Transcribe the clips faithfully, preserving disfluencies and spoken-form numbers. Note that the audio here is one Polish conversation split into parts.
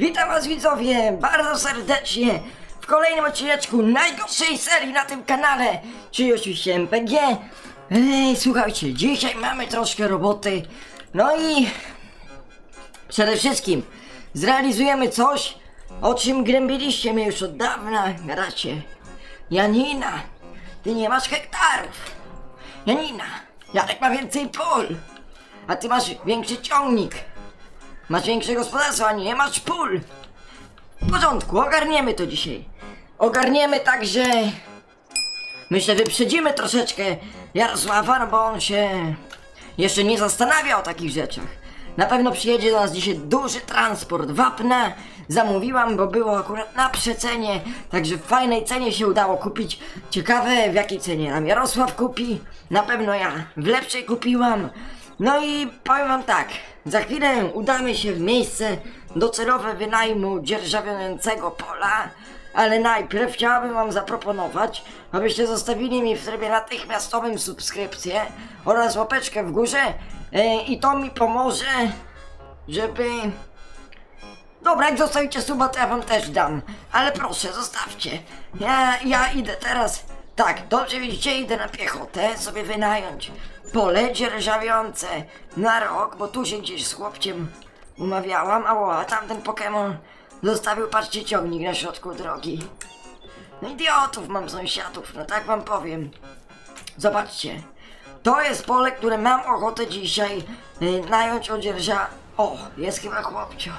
Witam was widzowie bardzo serdecznie w kolejnym odcineczku najgorszej serii na tym kanale, czyli oczywiście M P G. Ej, słuchajcie, dzisiaj mamy troszkę roboty, no i przede wszystkim zrealizujemy coś, o czym gnębiliście mnie już od dawna, bracie. Janina, ty nie masz hektarów. Janina, Janek ma więcej pól, a ty masz większy ciągnik. Masz większe gospodarstwo, a nie masz pól. W porządku, ogarniemy to dzisiaj. Ogarniemy także... Myślę, wyprzedzimy troszeczkę Jarosława, no bo on się jeszcze nie zastanawia o takich rzeczach. Na pewno przyjedzie do nas dzisiaj duży transport wapna. Zamówiłam, bo było akurat na przecenie, także w fajnej cenie się udało kupić. Ciekawe, w jakiej cenie nam Jarosław kupi. Na pewno ja w lepszej kupiłam. No i powiem wam tak, za chwilę udamy się w miejsce docelowe wynajmu dzierżawiącego pola, ale najpierw chciałabym wam zaproponować, abyście zostawili mi w trybie natychmiastowym subskrypcję oraz łapeczkę w górze e, i to mi pomoże, żeby... Dobra, jak zostawicie suba, to ja wam też dam, ale proszę, zostawcie. Ja, ja idę teraz, tak, dobrze widzicie, idę na piechotę sobie wynająć pole dzierżawiące na rok, bo tu się gdzieś z chłopciem umawiałam, a tamten Pokémon zostawił, patrzcie, ciągnik na środku drogi. No idiotów mam sąsiadów, no tak wam powiem. Zobaczcie, to jest pole, które mam ochotę dzisiaj y, nająć odzierża... O, jest chyba chłopcio.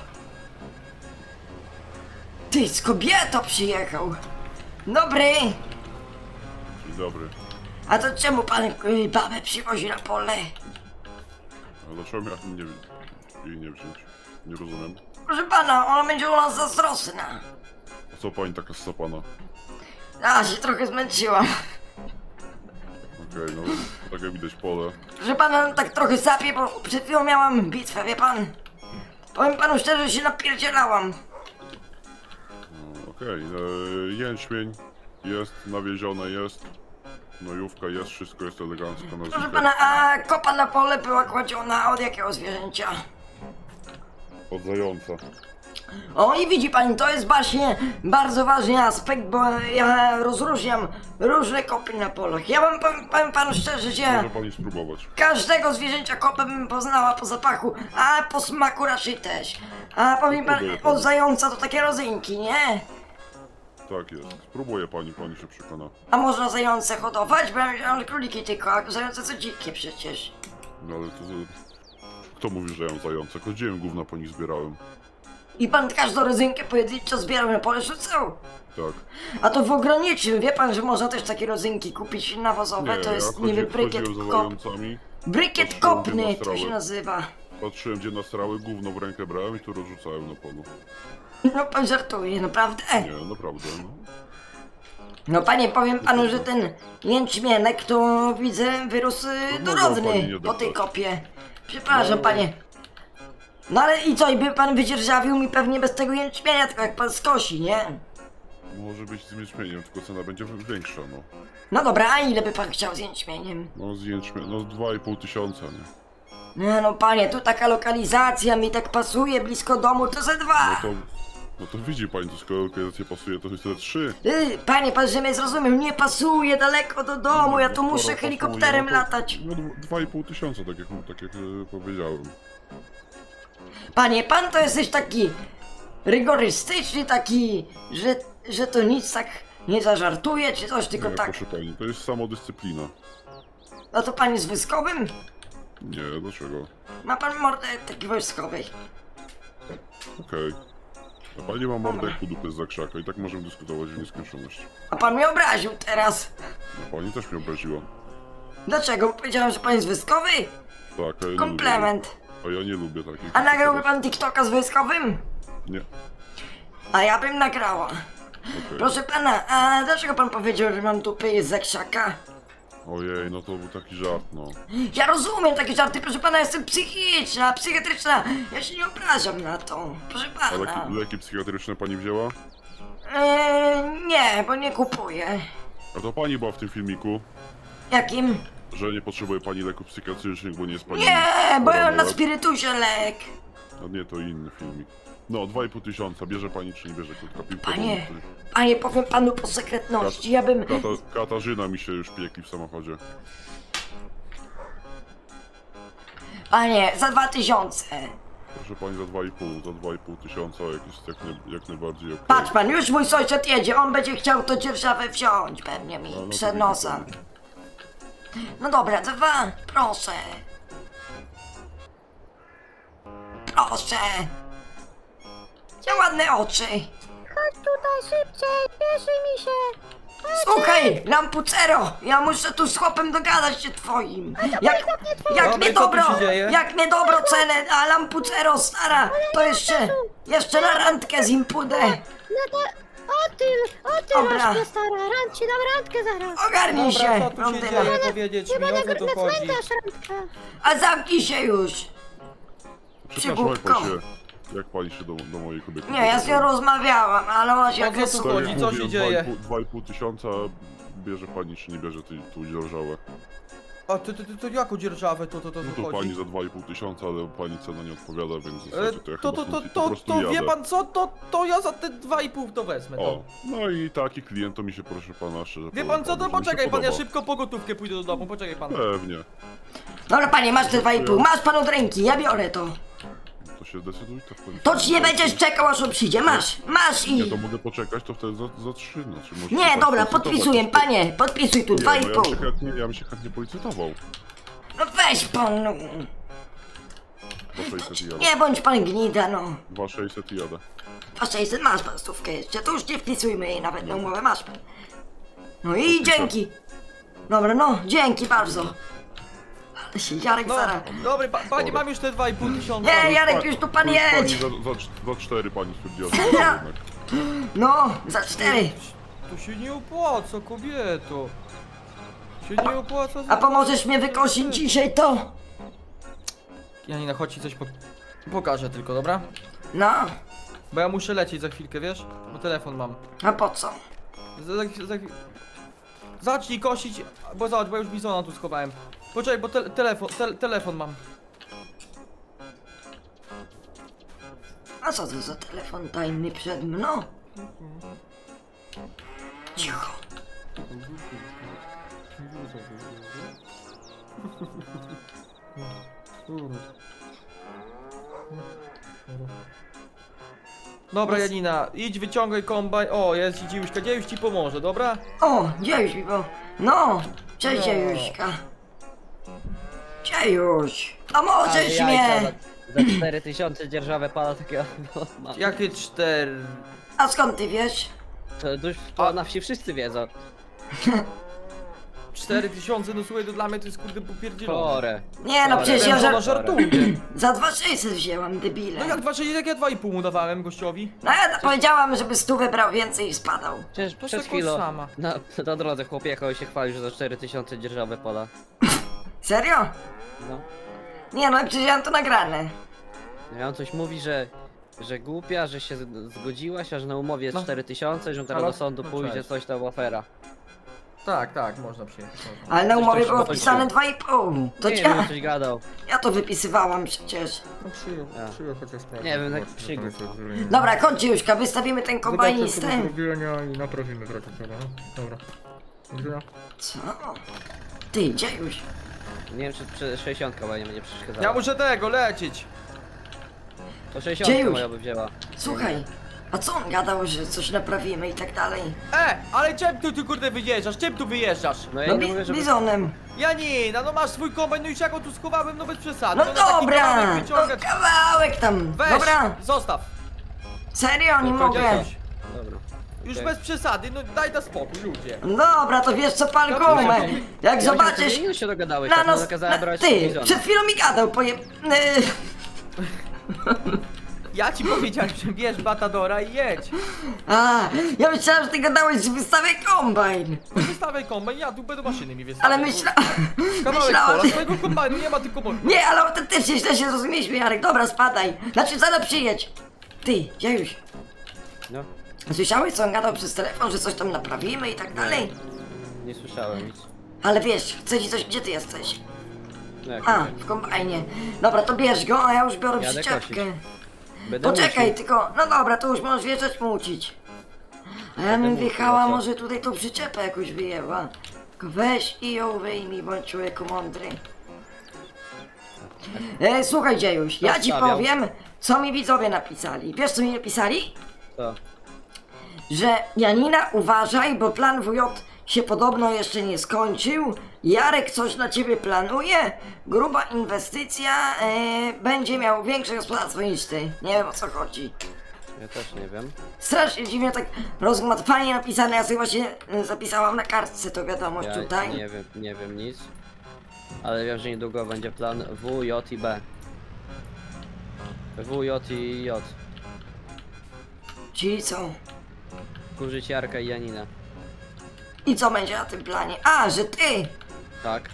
Ty, z kobietą przyjechał. Dobry. Dzień dobry. A to czemu pan y, babę przywozi na pole? A dlaczego miałem nie, jej nie wziąć? Nie rozumiem. Proszę pana, ona będzie u nas zazdrosna. A co pani taka sapana? A, się trochę zmęczyłam. Okej, okay, no tak jak widać pole. Proszę pana, tak trochę sapię, bo przed chwilą miałam bitwę, wie pan? Powiem panu szczerze, że się napierdzielałam. No, Okej, okay. Jęczmień jest, nawiezione jest. Nojówka jest, wszystko jest elegancko na Proszę pana, a kopa na pole była kładziona od jakiego zwierzęcia? Od zająca. O, i widzi pani, to jest właśnie bardzo ważny aspekt, bo ja rozróżniam różne kopy na polach. Ja wam powiem, powiem panu szczerze, że Może pani spróbować. każdego zwierzęcia kopę bym poznała po zapachu, a po smaku raczej też. A powiem pan, od zająca to takie rodzynki, nie? Tak jest. Spróbuję pani, pani się przekona. A można zające hodować? Bo ja myślałam, że króliki tylko, a zające co dzikie przecież. No ale to... Kto mówi, że ja ją zające? Chodziłem, gówna po nich zbierałem. I pan każdą rodzynkę pojedynczo zbierał na pole rzucał? Tak. A to w ogranicznym, wie pan, że można też takie rodzynki kupić nawozowe, Nie, to jest ja niby chodzi, brykiet chodziłem za kop. zającami. Brykiet Patrzyłem, kopny gdzie to się nastrały. nazywa. Patrzyłem, gdzie nastrały, gówno w rękę brałem i to rozrzucałem na polu. No pan żartuje, naprawdę? Nie, naprawdę, no. No panie, powiem panu, że ten jęczmienek to widzę wyrósł y, No, mogła pani dorodny nie po tej dopłać. kopie. Przepraszam No. panie. No ale i co, i by pan wydzierżawił mi pewnie bez tego jęczmienia, tylko jak pan skosi, nie? Może być z jęczmieniem, tylko cena będzie większa, no. No dobra, a ile by pan chciał z jęczmieniem? No z jęczmieniem, no z dwa i pół tysiąca, nie? Nie no panie, tu taka lokalizacja mi tak pasuje, blisko domu, to ze dwa. No to, no to widzi pani, to skoro lokalizacja pasuje, to jest te trzy. Yy, panie, pan, że mnie zrozumiał, nie pasuje daleko do domu, ja tu Skoro muszę pasuje, helikopterem no to- latać. No dwa- dwa i pół tysiąca, tak jak, tak jak e, powiedziałem. Panie, pan to jesteś taki rygorystyczny, taki, że, że to nic tak nie zażartuje, czy coś, tylko Nie, tak. proszę pani, to jest samodyscyplina. No to pan jest wojskowym? Nie, dlaczego? Ma pan mordę takiej wojskowej. Okej. A pani ma mordę jak dupy z zakrzaka i tak możemy dyskutować w nieskończoność. A pan mnie obraził teraz. No pani też mnie obraziła. Dlaczego? Bo powiedziałem, że pan jest wojskowy? Tak, a ja nie Komplement. lubię. A ja nie lubię takich. A nagrałby pan TikToka z wojskowym? Nie. A ja bym nagrała. Okej. Proszę pana, a dlaczego pan powiedział, że mam dupy z zakrzaka? Ojej, no to był taki żart, no. Ja rozumiem takie żarty, proszę pana, jestem psychiczna, psychiatryczna. Ja się nie obrażam na to, proszę A pana. leki, leki psychiatryczne pani wzięła? Eee, nie, bo nie kupuję. A to pani była w tym filmiku, Jakim? że nie potrzebuje pani leków psychiatrycznych, bo nie jest pani... Nie, bo ja mam na paranoik. spirytusie lek. A nie, to inny filmik. No, dwa i pół tysiąca. Bierze pani czy nie bierze krótka piłka? Panie, panie, powiem panu po sekretności, ja bym... Kata, Katarzyna mi się już piekli w samochodzie. Panie, za dwa tysiące. Proszę pani za dwa i pół, za dwa i pół tysiąca, jak jest jak, nie, jak najbardziej okej. Patrz pan, już mój sąsiad jedzie, on będzie chciał to dzierżawę wziąć, pewnie mi, No, no to przed nie nosem. No dobra, za dwa, proszę. Proszę. Ja ładne oczy. Chodź tutaj szybciej, pieszy mi się. Słuchaj, lampucero, ja muszę tu z chłopem dogadać się twoim. Jak, jak Dobry, mnie co tu dobro, się dzieje? jak mnie dobro cenę, a lampucero stara, to jeszcze, jeszcze na randkę z nim pójdę. No to o ty, o ty Dobra. rośnie stara, rand ci dam randkę zaraz. Ogarnij Dobra, się, co tu się blondyna. dzieje? Powiedzieć mi, Chyba o na, co tu na chodzi? cmentarz randka. A zamknij się już. Przepraszam, jak Przybudko. pani się, jak pani się do, do mojej kobiety... Nie, ja z nią rozmawiałam, ale ona się O jakoś... co tu Tak chodzi? jak Co mówiłem, się dzieje? dwa i pół tysiąca bierze pani czy nie bierze tej, tą dzierżawę? A to, to, to, to jaką dzierżawę to, to, to, No to to pani chodzi? za dwa i pół tysiąca, ale pani cena nie odpowiada, więc w E, zasadzie to ja To, chyba to, to, stąd po to, prostu to wie jadę. pan co? To, to ja za te dwa i pół to wezmę to. O, no i taki klient to mi się, proszę pana, szczerze Wie powiem pan co, panu, to że mi się poczekaj pan, ja podoba. szybko po gotówkę pójdę do domu, poczekaj pan. Pewnie. Dobra panie, masz te dwa i pół, masz pan od ręki, ja biorę to. To się zdecydujcie w końcu. To ci nie będziesz czekał aż on przyjdzie, masz, masz Nie, i... to mogę poczekać, to wtedy za, za trzy, no. Czy możecie Nie, tak dobra, policytować? podpisuję, panie, podpisuj tu, Nie, dwa i no ja pół. bym się chętnie, ja bym się chętnie policytował. No weź pan, no. dwa sześćset i jadę. Nie bądź pan gnida, no. dwa sześćset i jadę. dwa sześćset, masz pan stówkę jeszcze, to już nie wpisujmy jej nawet na umowę, masz pan. No i dzięki. Dobra, no, dzięki bardzo. Ale się Jarek No, zara... dobry, pa, panie, Dobra. mam już te dwa i pół tysiąca. Nie, Jarek, już tu pan To już pani jedź. za, za, za cztery pani stwierdziła, że Ja- jednak. No, za cztery. To się nie opłaca, kobieto. Się nie opłaca. A pomożesz mnie wykosić dzisiaj to? Janina, chodź ci coś po... pokażę tylko, dobra? No, Bo ja muszę lecieć za chwilkę, wiesz? Bo telefon mam. a po co? Za, za, za... Zacznij kosić, bo zobacz, bo ja już bizona tu schowałem. Poczekaj, bo te, telefon, te, telefon mam. A co to za telefon tajny przed mną? Cicho. Dobra, Janina, idź wyciągaj kombajn. O, jest Dziejuśka, Dziejuś ci pomoże, dobra? O, Dziejuś mi bo... No, cześć No. Dziejuśka. Dziejuś, pomożesz Ale jajca, mnie. Za, za cztery tysiące dzierżawę pana takiego no, mam. Jakie cztery? A skąd ty wiesz? To już to na wsi wszyscy wiedzą. cztery tysiące, no słuchaj, to dla mnie to jest kurde popierdzielone. Chore. Nie no, Ale przecież ja Ona żar... żartuje. za dwa sześćset wzięłam, debile. No jak dwa sześć, jak ja dwa i pół mu dawałem gościowi? No ja powiedziałam, żeby stówę brał więcej i spadał. Przecież To przed tylko chwilą sama. na, na drodze chłop jechał i się chwalił, że za cztery tysiące dzierżawę poda. Serio? No. Nie no, przecież ja mam to nagrane. I on coś mówi, że, że głupia, że się z- zgodziłaś, a że na umowie jest No. cztery tysiące, że teraz Halo? do sądu No pójdzie, cześć. coś tam afera. Tak, tak, można przyjechać. Można. Ale na Coś umowie tam się było dokończyło. wpisane dwa i pół. To Nie ci... wiem, coś gadał. Ja to wypisywałam przecież. No przyjął, Ja. przyjął chociaż sprawę. Nie wiem, tak przygód. Dobra, chodź Juszka, wystawimy ten kombajn z tym. zrobienia i naprawimy trochę trzeba, dobra. Dobra. Co? Ty, gdzie już? Nie wiem, czy, czy sześćdziesiątka moja nie będzie przeszkadzała. Ja muszę tego lecieć. To sześćdziesiątka Dziejuś. moja by wzięła. Słuchaj, a co on gadał, że coś naprawimy i tak dalej? E, ale czym tu, ty kurde wyjeżdżasz? Czym tu wyjeżdżasz? No ja No nie bi mówię, żeby... bizonem. Janina, no masz swój kombajn, no i jak go tu schowałem, no bez przesady. No na taki dobra, kawałek no wyciągać. kawałek tam. Weź, Dobra, zostaw. serio, nie No, mogę. Dziejuś, Dobra. już Okej. bez przesady, no daj na spokój, ludzie. Dobra, to wiesz co pan Dobra, gumę. ja- Jak Ja zobaczysz... Już się dogadałeś, Na tak nos... zakazałem Na... brać Ty, bizona. przed chwilą mi gadał, poje... Yy, Ja ci powiedziałem, że bierz Batadora i jedź. A, ja myślałam, że ty gadałeś, że wystawię kombajn. No wystawiaj kombajn, ja tu będę maszyny mi wystawiał. Ale myśla... Kawałek myślałam, pola, że... swojego kombajnu nie ma, tylko mo... Nie, ale autentycznie źle się zrozumieliśmy, Jarek. Dobra, spadaj. Znaczy, zaraz przyjedź. Ty, Dziejuś, No, słyszałeś, co on gadał przez telefon, że coś tam naprawimy i tak dalej? nie słyszałem nic. Ale wiesz, chcę ci coś... Gdzie ty jesteś? No jak A, mówię. w kombajnie. Dobra, to bierz go, a ja już biorę Jadę przyczepkę. Będę Poczekaj, musiał. tylko, no dobra, to już możesz wjeżdżać mucić. A ja bym musiał, wjechała, co? może tutaj tą przyczepę jakoś wyjęła. Tylko weź i ją wyjmij, bądź człowieku mądry. E, słuchaj Dziejuś, ja ci Zostawiał. powiem, co mi widzowie napisali. Wiesz co mi napisali? Co? Że Janina uważaj, bo plan W J się podobno jeszcze nie skończył. Jarek coś dla ciebie planuje. Gruba inwestycja, e, będzie miał większe gospodarstwo niż ty. Nie wiem o co chodzi. Ja też nie wiem. Strasznie dziwnie tak rozgmatwanie napisane, ja sobie właśnie e, zapisałam na kartce to wiadomość Ja tutaj. nie wiem, nie wiem nic. Ale wiem, że niedługo będzie plan W, J i B. W, J i J. Czyli co? Kurzyć Jarka i Janina. I co będzie na tym planie? A, że ty! Tak.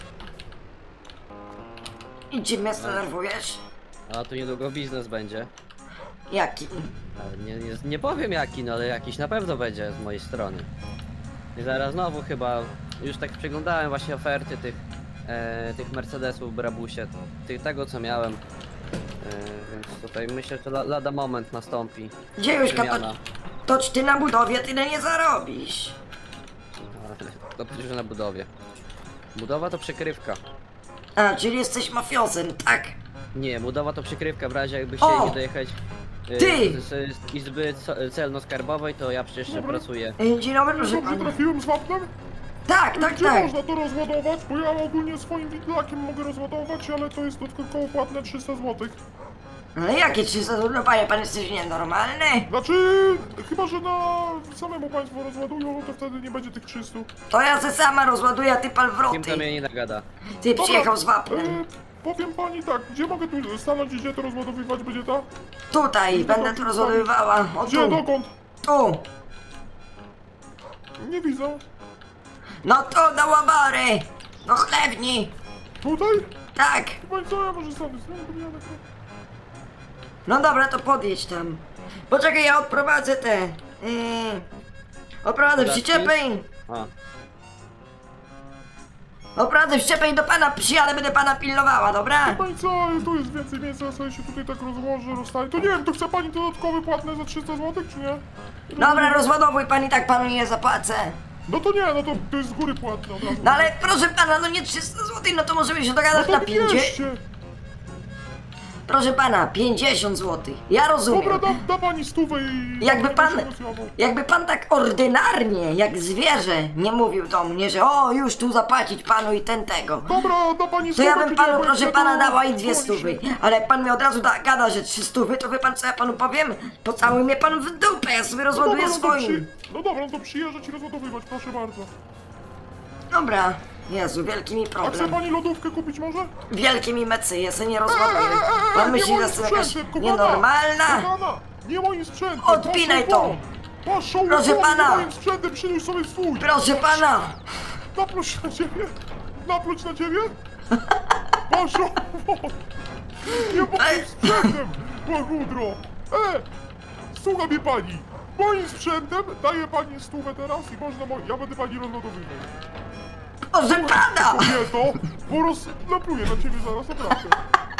I czym mnie zdenerwujesz? A tu niedługo biznes będzie. Jaki? Ale nie, nie, nie powiem jaki, no ale jakiś na pewno będzie z mojej strony. I zaraz znowu chyba, już tak przeglądałem właśnie oferty tych, e, tych Mercedesów w Brabusie, tych, tego co miałem. E, więc tutaj myślę, że la, lada moment nastąpi. Dziejuśka, to, Przemiana. toć ty na budowie tyle nie zarobisz. Ale to przecież na budowie. Budowa to przykrywka. A, czyli jesteś mafiozem, tak? Nie, budowa to przykrywka, w razie jakby O! chcieli dojechać e, Ty! z, z Izby ce- Celno-Skarbowej, to ja przecież Dobra. pracuję. E, Dzień dobry, proszę Dobrze pana. trafiłem z wapnem? Tak, tak, Gdzie tak. można to rozładować? Bo ja ogólnie swoim widlakiem mogę rozładować, ale to jest dodatkowo płatne trzysta złotych. Ale jakie trzysta złotych? No panie, pan jesteś nienormalny? Znaczy, chyba że na samemu państwo rozładują, no to wtedy nie będzie tych trzystu. To ja se sama rozładuję, a ty pal Kim wroty. to mnie nie nagada? Ty przyjechał z wapnem. e, powiem pani tak, gdzie mogę tu stanąć i gdzie to rozładowywać będzie ta? Tutaj, będę tu rozładowywała. O Gdzie, tu, dokąd? tu. Nie widzę. No to do łabary. Do chlewni. Tutaj? Tak. Pani co, ja może stanę, stanę, bo jadę. No dobra, to podjedź tam. Poczekaj, ja odprowadzę te... Yy, odprowadzę Podatki? przyczepę i... A, Odprowadzę przyczepę i do pana przyjadę, będę pana pilnowała, dobra? Pani co, tu jest więcej miejsca, ja sobie się tutaj tak rozłożę, rozstaję. To nie wiem, to chce pani dodatkowe płatne za trzysta złotych, czy nie? Dobra, rozładowuj pan i tak panu nie zapłacę. No to nie, no to, to jest z góry płatne od razu. No ale proszę pana, no nie trzysta złotych, no to możemy się No dogadać to na pięćdziesiąt. dwieście. Proszę pana, pięćdziesiąt złotych. Ja rozumiem. Dobra, da, da pani stówę i... Jakby pan, będę się rozjadą. jakby pan tak ordynarnie, jak zwierzę, nie mówił do mnie, że o, już tu zapłacić panu i ten tego. Dobra, da pani To stówę, ja bym czy panu, nie, bo proszę jak pana, to- dała i dwie dzwoni stówy. się. Ale jak pan mi od razu da, gada, że trzy stówy, to wie pan co ja panu powiem? Pocałuj mnie pan w dupę, ja sobie No dobra, rozładuję no to swoim. przy... No dobra, no to przyjeżdżać i rozładowywać, proszę bardzo. Dobra. Jezu, wielki mi A chce problem. pani lodówkę kupić może? Wielkie mi mecy, ja sobie nie Eee, rozładuję. eee, eee, Pan nie myśli, że moim jestem jakaś sprzętem, kochana! nienormalna? Kochana, nie moim sprzętem! Odpinaj Masz to. szałwon. Masz szałwon, Proszę nie pana. moim sprzętem, przynieś sobie swój! Proszę pana! Napluć na ciebie! Napluć na ciebie? Masz szałwon! Nie moim sprzętem! Łachudro! E! Słucha mnie pani! Moim sprzętem daje pani stówę teraz i można mo... Ja będę pani rozładowywał. Proszę pana! Kobieto, bo roz... napluję na ciebie zaraz, naprawdę.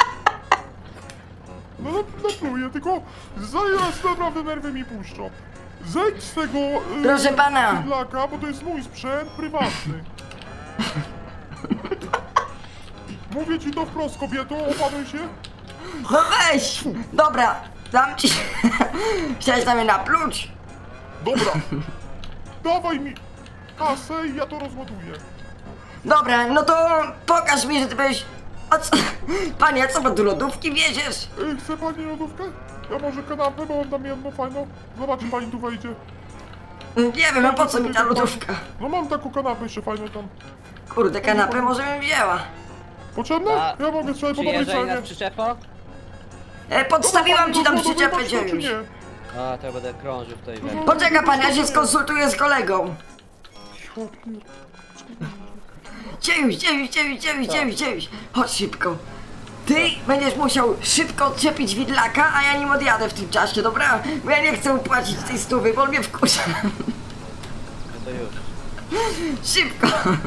No nap- napluję, tylko zaraz naprawdę nerwy mi puszczą. Zejdź z tego... Yy, Proszę pana. bydlaka, bo to jest mój sprzęt prywatny. Mówię ci to wprost, kobieto, opanuj się. No weź! Dobra, dam ci... Chciałeś na mnie napluć? Dobra. Dawaj mi kasę i ja to rozładuję. Dobra, no to pokaż mi, że ty byś... A co? Panie, a co pan tu lodówki wieziesz? Yy, chce pani lodówkę? Ja może kanapę, bo mam tam jedną fajną. Zobaczy pani tu wejdzie. Nie wiem, a po co mi ta lodówka? No mam taką kanapę jeszcze fajną tam. Kurde, kanapę może bym wzięła. Potrzebna? A, Ja mogę sobie po dobrej przyjeżdżaj nas cenie. przyczepo? E, podstawiłam ci tam Rozładowywać przyczepę, to, czy dziejuś. nie? A, to ja będę krążył tutaj. we- Poczeka pan, ja się skonsultuję z kolegą. Dziejuś, dziejuś, dziejuś, dziejuś, dziejuś, dziejuś. Chodź szybko. Ty będziesz musiał szybko odczepić widlaka, a ja nim odjadę w tym czasie, dobra? Bo ja nie chcę upłacić tej stówy, bo on mnie wkurza. No to już. Szybko.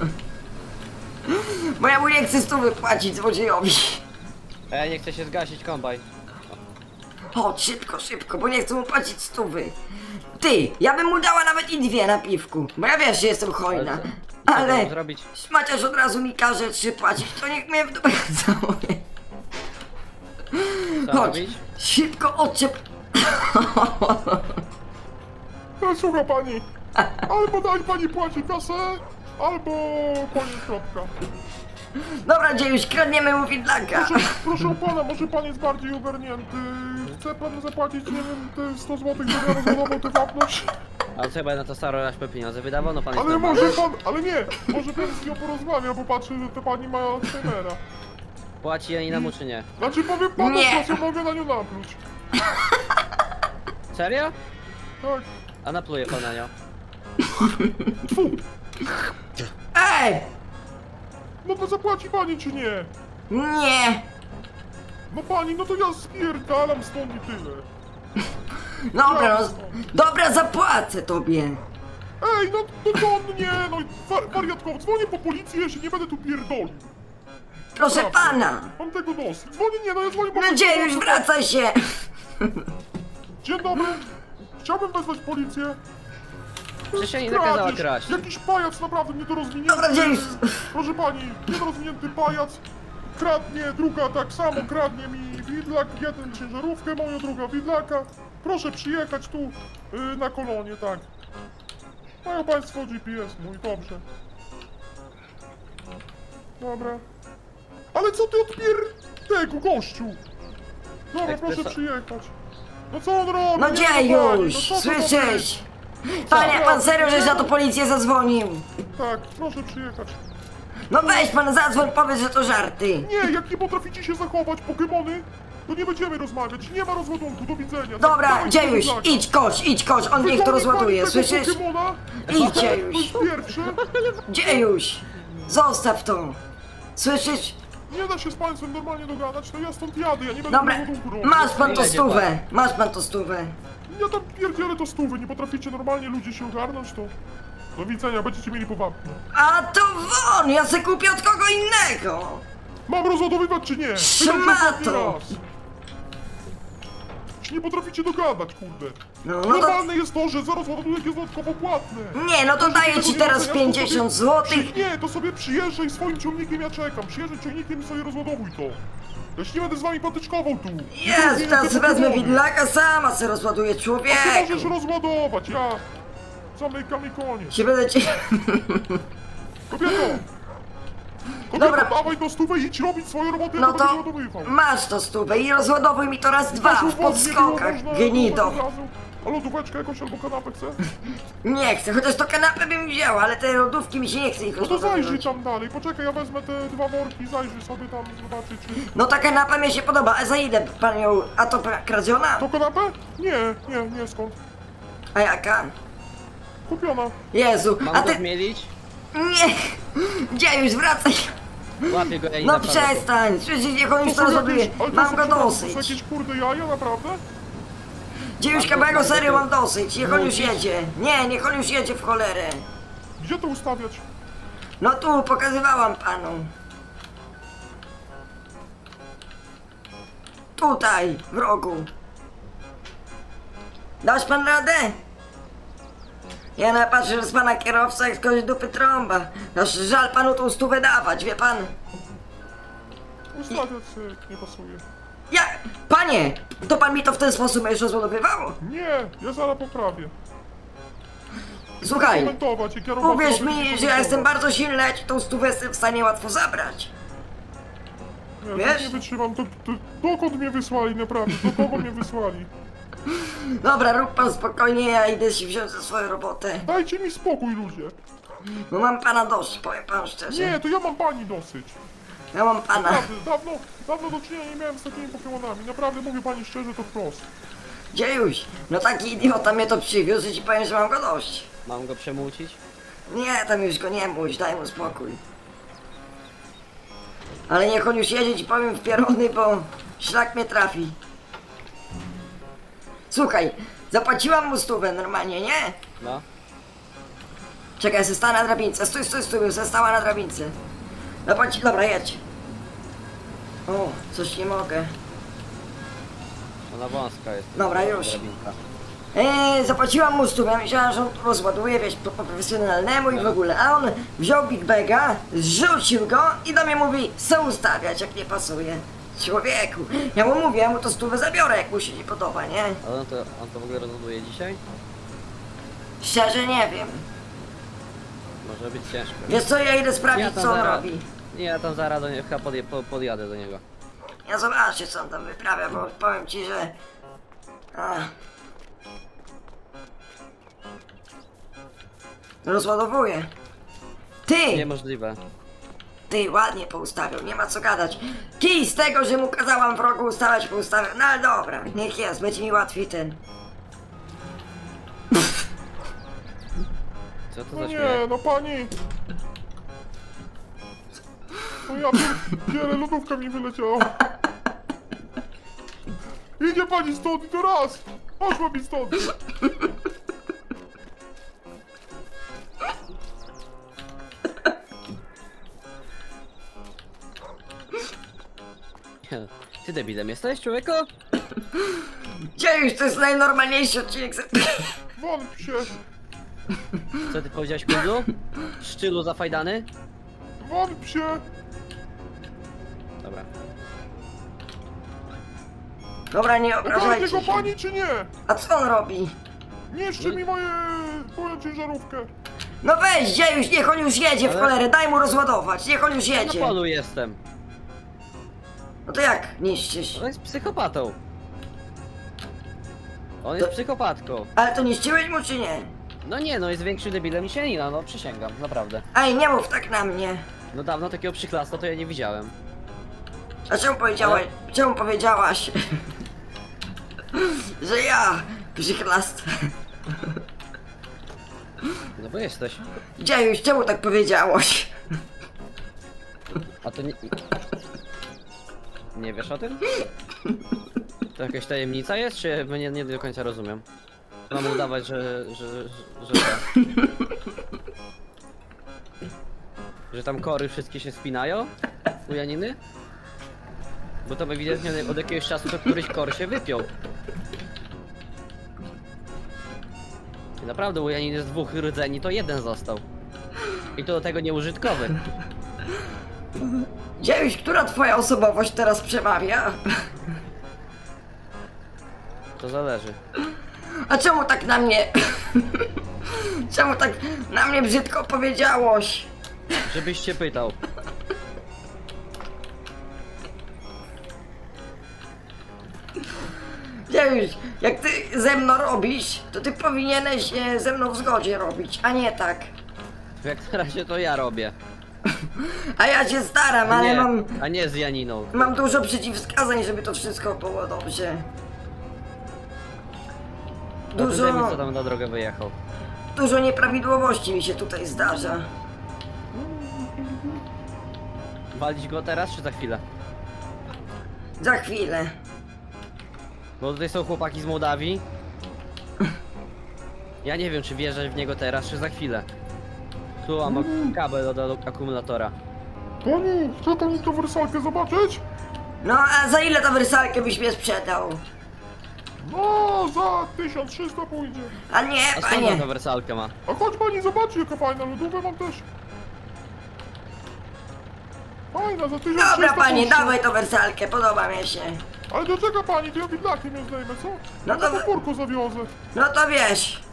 Bo ja mu nie chcę stówy płacić złodziejowi. A ja nie chcę się zgasić, kombaj. Chodź, szybko, szybko, bo nie chcę mu płacić stówy. Ty, ja bym mu dała nawet i dwie na piwku, bo ja wiesz, że jestem hojna. Ale co- co Ale mam zrobić? szmaciarz od razu mi każe trzy płacić, to niech mnie w dupę całuje. Co Chodź, robić? szybko odczep... E, Słucha pani, albo daj pani płaci kasę, albo koniec kropka. Dobra, dziejuś, kradniemy mu widlaka. Proszę, proszę pana, może pan jest bardziej ogarnięty. Chce pan zapłacić, nie wiem, te sto złotych za rozwodową tę wapność? Ale co, chyba na to staro aż pieniądze wydawał? No pan jest Ale normalny. może pan, ale nie, może pan z nią porozmawia, bo patrzy, że to pani ma Alzheimera. Płaci Janina mu czy nie? Znaczy powiem panu, Nie. że mogę na nią napluć. Serio? Tak. A napluje pan na nią. Ej! No to zapłaci pani czy nie? Nie! No pani, no to ja spierdalam stąd i tyle. Dobra, no, dobra, zapłacę tobie. Ej, no, no to on nie, no wa wariatkowo, dzwonię po policję, ja się nie będę tu pierdolił. Proszę pana. Mam tego dosyć. Dzwonię, nie, no ja dzwonię po No dziejuś, wracaj się. Dzień dobry. Chciałbym wezwać policję. Przecież ja nie nakazała Kradzież. kraść. Jakiś pajac naprawdę niedorozwinięty. Dobra, dziejuś. Proszę pani, niedorozwinięty pajac. Kradnie, druga tak samo, kradnie mi widlak, jeden ciężarówkę moją, druga widlaka. Proszę przyjechać tu yy, na kolonie, tak. Mają państwo G P S mój, dobrze. Dobra. Ale co ty odpier... tego gościu? Dobra, Ekspresa- proszę przyjechać. No co on robi? No Nie, dziejuś, no co to ma być? słyszysz? Panie, pan serio, żeś na to policję zadzwonił? Tak, proszę przyjechać. No weź pan, zadzwoń, powiedz, że to żarty. Nie, jak nie potraficie się zachować, Pokemony, to nie będziemy rozmawiać. Nie ma rozładunku, do widzenia. Dobra, Dawaj dziejuś, tego idź koś, idź koś, on niech to Wyciągnij rozładuje, pani tego słyszysz? Pokemona, Idź, to dziejuś, jest pierwsze. dziejuś, zostaw to. Słyszysz? Nie da się z państwem normalnie dogadać, to ja stąd jadę, ja nie będę Dobra, rozładunku robił. masz pan to Ile stówę, masz pan to stówę. Ja tam pierdzielę to stówy, nie potraficie normalnie ludzie się ogarnąć, to... Do widzenia, będziecie mieli powabne. A to won, ja se kupię od kogo innego. Mam rozładowywać czy nie? Pytam się Szmato! ostatni raz. Czy nie potraficie dogadać, kurde? No, no to... Normalne jest to, że za rozładunek jest dodatkowo płatne. Nie, no to daję Tego ci nie teraz doceniasz, to pięćdziesiąt sobie- złotych. Przy- Nie, to sobie przyjeżdżaj swoim ciągnikiem, ja czekam. Przyjeżdżaj ciągnikiem i sobie rozładowuj to. Ja się nie będę z wami patyczkował tu. Jest, teraz wezmę widlaka, sama se rozładuję, Ty człowieku. możesz rozładować, ja... Zamykam i koniec. Się będę ci... Kobieto! Kobieto, Dobra. dawaj do stówę i idź robić swoją robotę, ja No to będę to rozładowywał. masz to stówę i rozładowuj mi to raz dwa w podskokach, gnido. A lodóweczkę jakąś albo kanapę chce? Nie chcę, chociaż to kanapę bym wzięła, ale te lodówki mi się nie chce ich No to zajrzyj rozładowywać. tam dalej, poczekaj, ja wezmę te dwa worki, zajrzyj sobie tam, zobaczyć czy... No ta kanapa mi się podoba, a za ile pan ją... A to pra- kradziona? To kanapę? Nie, nie, nie, skąd? A jaka? Kupiona. Jezu, Mam a go ty... zmielić? Nie! Gdzie już wracaj? Łapię go Janina. No przestań, słyszysz, niech on już to są rozładuje. jakieś- ale to Mam są go ci- To są dosyć. jakieś kurde jaja, naprawdę? Dziejuszka, bo ja go serio mam dosyć, niech on już jedzie. Nie, niech on już jedzie w cholerę. Gdzie to ustawiać? No tu, pokazywałam panu. Tutaj, w rogu. Dasz pan radę? Ja napatrzę, że z pana kierowca jak skozi dupy trąba. Aż żal panu tą stówę dawać, wie pan? Ustawiać się nie pasuje. Ja... Panie! To pan mi to w ten sposób już rozładowywał? Nie, ja zaraz poprawię. Słuchaj, Komentować i kierować. uwierz robić i mi, że ja komentować. jestem bardzo silny, ja ci tą stówę jestem w stanie łatwo zabrać. Nie, wiesz? wiesz? Nie wytrzymam, to, to, dokąd mnie wysłali, naprawdę, do kogo mnie wysłali? Dobra, rób pan spokojnie, ja idę się wziąć za swoją robotę. Dajcie mi spokój, ludzie. Bo mam pana dość, powiem panu szczerze. Nie, to ja mam pani dosyć. Ja mam pana. Naprawdę, dawno, dawno do czynienia nie miałem z takimi Pokemonami. Naprawdę mówię pani szczerze, to wprost. Dziejuś, no taki idiota mnie to przywiózł i ci powiem, że mam go dość. Mam go przemócić? Nie, tam już go nie bój, daj mu spokój. Ale niech on już jedzie, ci powiem, w pierony, bo szlak mnie trafi. Słuchaj, zapłaciłam mu stówę normalnie, nie? No. Czekaj, ja se stanę na drabince, stój, stój, stój, bym se stała na drabince. Zapłaci... Dobra, jedź. O, coś nie mogę. Ona wąska jest. Dobra, już. Drabinka. Eee, zapłaciłam mu stówę, ja myślałam, że on rozładuje, wiesz, po, po profesjonalnemu i w ogóle, a on wziął Big Baga, zrzucił go i do mnie mówi, co ustawiać, jak nie pasuje. Człowieku, ja mu mówię, ja mu to stówę zabiorę, jak mu się nie podoba, nie? Ale on to, on to w ogóle rozładuje dzisiaj? Szczerze nie wiem. Może być ciężko. Wiesz co, ja idę sprawdzić, Ja tam co on zaraz- robi. Nie, ja tam zaraz do niego chyba podje, po, podjadę do niego. Ja zobaczę, co on tam wyprawia, bo powiem ci, że... A. Rozładowuje. Ty! Niemożliwe. Ty, ładnie poustawiał, nie ma co gadać. Kij z tego, że mu kazałam w rogu ustawiać, poustawiał. No ale dobra, niech jest, będzie mi łatwiej ten. Co to No za nie, śmiech? no pani! No ja pierdzielę, lodówka mi wyleciała. Idzie pani stąd i to raz! Poszła mi stąd! Ty debilem jesteś, człowieku? Gdzie już to jest najnormalniejszy odcinek z... Won się! Co ty powiedziałeś, kundlu? Szczylu zafajdany? Won się! Dobra. Dobra, nie Ogarnie obrażajcie go się. pani czy nie? A co on robi? Niszczy mi moje... moją ciężarówkę. No weź, gdzie już, niech on już jedzie w Ale- cholerę, daj mu rozładować, niech on już Na jedzie. polu jestem. No to jak niszczysz? On jest psychopatą. On jest psychopatką. Ale to niszczyłeś mu czy nie? No nie, no jest większy debilem niż Janina, no przysięgam, naprawdę. Ej, nie mów tak na mnie. No dawno takiego przyklasta to ja nie widziałem. A czemu powiedziałeś, czemu powiedziałaś, że ja przychlast? No bo jesteś. Gdzie już, czemu tak powiedziałaś? A to nie... Nie wiesz o tym? To jakaś tajemnica jest, czy nie, nie do końca rozumiem? Mam udawać, że... że... że... że, że, że tam kory wszystkie się spinają? U Janiny? Bo to ewidentnie od jakiegoś czasu to któryś kor się wypiął. I naprawdę u Janiny z dwóch rdzeni to jeden został. I to do tego nieużytkowy. Gdzie już, która twoja osobowość teraz przemawia? To zależy. A czemu tak na mnie... Czemu tak na mnie brzydko powiedziałoś? Żebyś się pytał. Gdzie już, jak ty ze mną robisz, to ty powinieneś e, ze mną w zgodzie robić, a nie tak. Jak na razie to ja robię. A ja się staram, A ale nie, mam... a nie z Janiną. Mam dużo przeciwwskazań, żeby to wszystko było dobrze. No Dużo, ten debil, co tam na drogę wyjechał. dużo nieprawidłowości mi się tutaj zdarza. Walić go teraz, czy za chwilę? Za chwilę. Bo tutaj są chłopaki z Mołdawii. Ja nie wiem, czy wjeżdżać w niego teraz, czy za chwilę. Tu mam kabel do, do akumulatora. Pani, chce pani tą wersalkę zobaczyć? No a za ile ta wersalkę byś mnie sprzedał? No, za tysiąc trzysta pójdzie. A nie, A skąd on panie. tę wersalkę ma? A chodź pani zobaczy, jaka fajna lodówka mam też. Fajna, za tysiąc trzysta Dobra panie, pójdzie. dawaj tą wersalkę, podoba mi się. Ale do czego pani, to ja widlakiem ją zdejmę, co? No No to- to podwórko zawiozę. No to wiesz.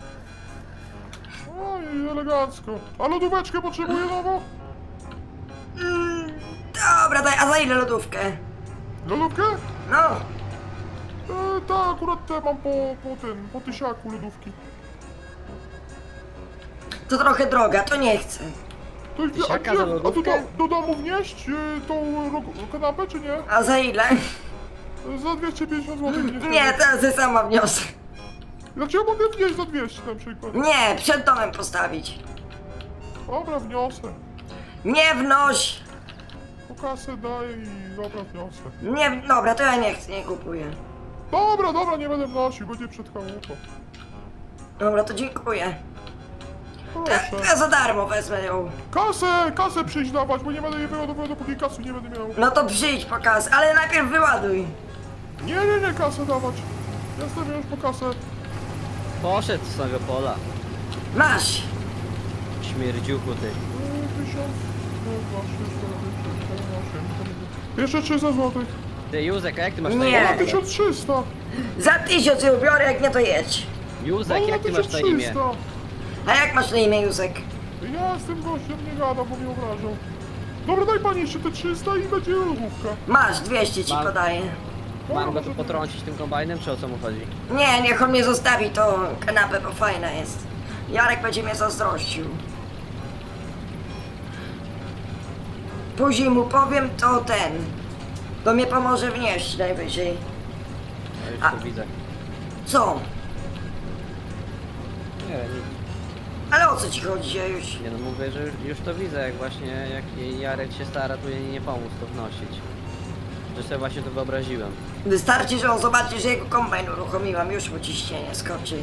Oj, elegancko. A lodóweczkę potrzebuję nową? Mm, dobra, daj, a za ile lodówkę? Lodówkę? No, E, tak, akurat te mam po, po tym, po tysiaku lodówki. to trochę droga, to nie chcę. To, jest- a, Tysiaka gdzie- za a do, lodówkę? do, do domu wnieść e, tą ro- kanapę, czy nie? A za ile? E, Za dwieście pięćdziesiąt złotych wnieść. Nie, teraz ja sama wniosę. Znaczy ja mogę wnieść za dwieście na przykład. Nie, przed domem postawić. Dobra, wniosę. Nie wnoś. Po kasę daję i dobra, wniosę. Nie, dobra, to ja nie chcę, nie kupuję. Dobra, dobra, nie będę wnosił, będzie przed chałupą. Dobra, to dziękuję. To, to Proszę. ja za darmo wezmę ją. Kasę, kasę przyjść dawać, bo nie będę jej wyładował, dopóki kasy nie będę miał. No to przyjdź po kasę, ale najpierw wyładuj. Nie, nie, nie, kasę dawać. Jestem już po kasę. Poszedł z tego pola. Masz! Śmierdziuchu ty. Eee, Tysiąc, dwa, trzy, cztery, pięć, cztery, osiem. Jeszcze trzysta złotych. Ty Józek, a jak ty masz na Nie. imię? Na tysiąc trzysta. Za tysiąc ją biorę, jak nie to jedź. Józek, No, na jak ty masz na imię? tysiąc trzysta. A jak masz na imię, Józek? Ja z tym gościem nie gadam, bo mnie obrażał. Dobra, daj pani jeszcze te trzysta i będzie lodówka. Masz, dwieście ci Mam. podaję. Mam go tu potrącić tym kombajnem, czy o co mu chodzi? Nie, niech on mnie zostawi tą kanapę, bo fajna jest. Jarek będzie mnie zazdrościł. Później mu powiem, to ten. To mnie pomoże wnieść najwyżej. Ja już A. to widzę. Co? Nie, nic. Ale o co ci chodzi, ja już? Nie no, mówię, że już, już to widzę, jak właśnie, jak Jarek się stara tu jej nie pomóc to wnosić. Że sobie właśnie to wyobraziłem. Wystarczy, że on zobaczy, że jego kombajn uruchomiłam, już mu ciśnienie skoczy.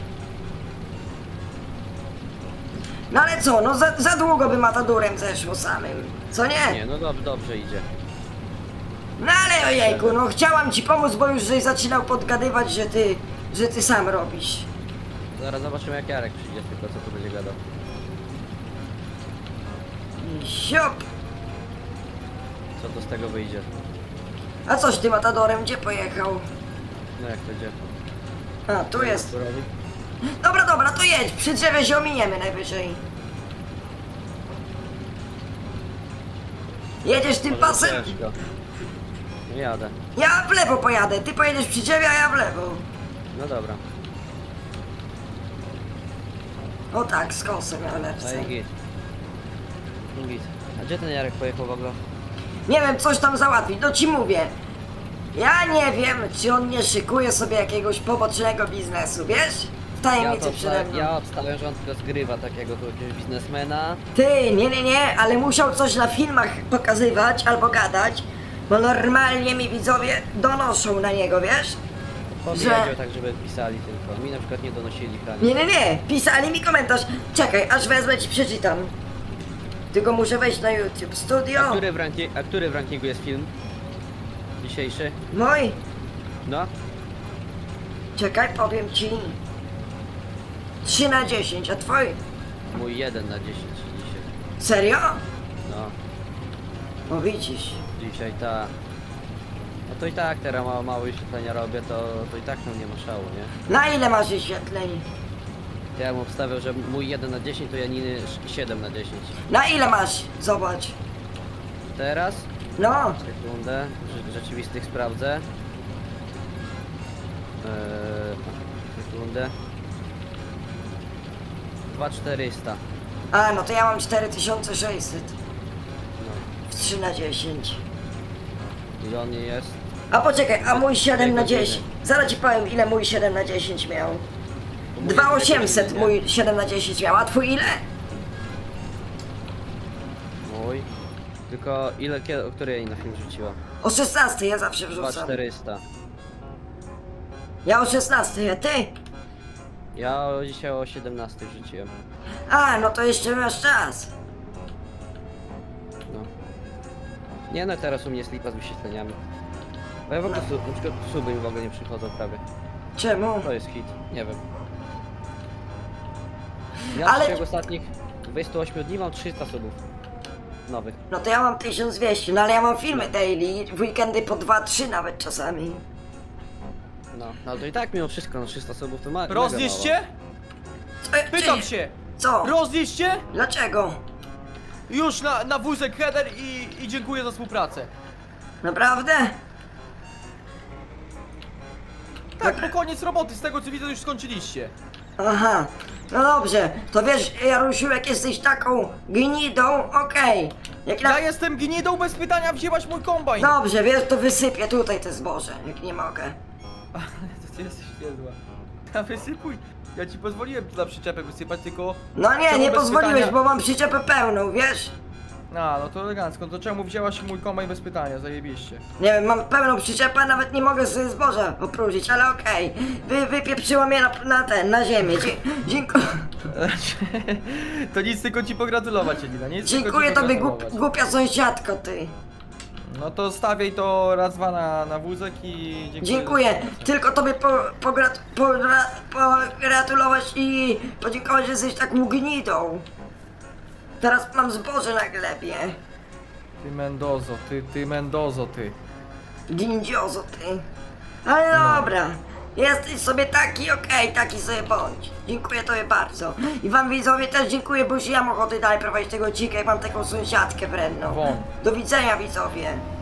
No ale co, no za, za długo by matadurem zeszło samym, co nie? Nie, no dobrze, dobrze idzie. No ale ojejku, no chciałam ci pomóc, bo już żeś zaczynał podgadywać, że ty, że ty sam robisz. Zaraz zobaczymy jak Jarek przyjdzie, tylko co tu będzie gadał. I siop. Co to z tego wyjdzie? A coś ty matadorem, gdzie pojechał? No jak to idzie? A, tu jest. Co robi? Dobra, dobra, to jedź, przy drzewie się ominiemy najwyżej. Jedziesz tym Może pasem? ciężko. No jadę. Ja w lewo pojadę, ty pojedziesz przy drzewie, a ja w lewo. No dobra. O tak, z kosem ja lepsze. Daj git. Git. A gdzie ten Jarek pojechał w ogóle? Nie wiem, coś tam załatwić, no ci mówię. Ja nie wiem, czy on nie szykuje sobie jakiegoś pobocznego biznesu, wiesz? W Ja, tajemnicy to przede obsta- mną. ja obstawiam, że on tylko zgrywa takiego tu jakiegoś biznesmena. Ty, nie, nie, nie, ale musiał coś na filmach pokazywać albo gadać, bo normalnie mi widzowie donoszą na niego, wiesz? Powiedział Że- tak, żeby pisali tylko. Mi na przykład nie donosili prawie. Nie, nie, nie, pisali mi komentarz. Czekaj, aż wezmę ci przeczytam. Tylko muszę wejść na YouTube Studio. A który, w ranki- a który w rankingu jest film? Dzisiejszy? Mój, No? czekaj, powiem ci. trzy na dziesięć, a twój? Mój jeden na dziesięć dzisiaj. Serio? No, No widzisz. dzisiaj ta. No to i tak teraz mało, mało wyświetlenia robię, to, to i tak tam nie ma szału, nie? Na ile masz wyświetleń? To ja bym obstawiał, że mój jeden na dziesięć to Janiny siedem na dziesięć. Na ile masz? Zobacz. Teraz? No, Sekundę, rze- rzeczywistych sprawdzę. Eee, sekundę. dwa tysiące czterysta. a no to ja mam cztery tysiące sześćset. No, W trzy na dziesięć. ile on nie jest? A poczekaj, a mój siedem na godziny. dziesięć. Zaraz ci powiem, ile mój siedem na dziesięć miał. Bo mój dwa jest tysiące osiemset godziny, mój siedem na dziesięć miał, a twój ile? Mój. Tylko ile, kiedy, o której na film rzuciła? O szesnaście ja zawsze dwa wrzucam. tysiące czterysta. Ja o szesnaście, a ty? Ja o- dzisiaj o siedemnaście rzuciłem. A, no to jeszcze masz czas. No. Nie no, teraz u mnie slipa z wyświetleniami. Bo ja w ogóle, su- na przykład suby mi w ogóle nie przychodzą prawie. Czemu? To jest hit, nie wiem. Ja Ale- z Ale... ostatnich dwudziestu ośmiu dni mam trzysta subów. Nowych. No to ja mam tysiąc dwieście, no ale ja mam filmy daily, w weekendy po dwa trzy nawet czasami. No, no ale to i tak mimo wszystko, no trzysta subów to ma. mega Rozjeźdźcie? Co? e, Pytam czy- się! Co? Rozjeźdźcie? Dlaczego? Już na, na wózek header i, i dziękuję za współpracę. Naprawdę? Tak, bo koniec roboty, z tego co widzę już skończyliście. Aha, no dobrze, to wiesz, Jarusiu, jak jesteś taką gnidą, okej. Jak na... Ja jestem gnidą, bez pytania wzięłaś mój kombajn. Dobrze, wiesz, to wysypię tutaj te zboże, jak nie mogę. To ty jesteś niezła. Ja wysypuj. Ja ci pozwoliłem tu na przyczepę wysypać, tylko... No nie, Czemu nie bez pozwoliłeś, pytania? bo mam przyczepę pełną, wiesz? A, no to elegancko. To czemu wzięłaś mój kombajn bez pytania? Zajebiście. Nie wiem, mam pełną przyczepę, nawet nie mogę sobie zboża opróżnić, ale okej. Wy, wypieprzyło mnie na, na ten, na ziemię. Dzie dziękuję. To nic, tylko ci pogratulować, Elina. Nic, tylko Dziękuję ci tobie, pogratulować. głup, głupia sąsiadko, ty. No to stawiaj to raz, dwa na, na wózek i dziękuję. Dziękuję. Tylko tobie po, pograt, pogra, pogratulować i podziękować, że jesteś taką gnidą. Teraz mam zboże na glebie. Ty Mendozo, ty, ty Mendozo, ty. Gindziozo ty. Ale dobra. Jesteś sobie taki, okej, taki sobie bądź. Dziękuję tobie bardzo. I wam widzowie też dziękuję, bo już ja mam ochotę dalej prowadzić tego odcinka i mam taką sąsiadkę wredną. Won. Do widzenia widzowie.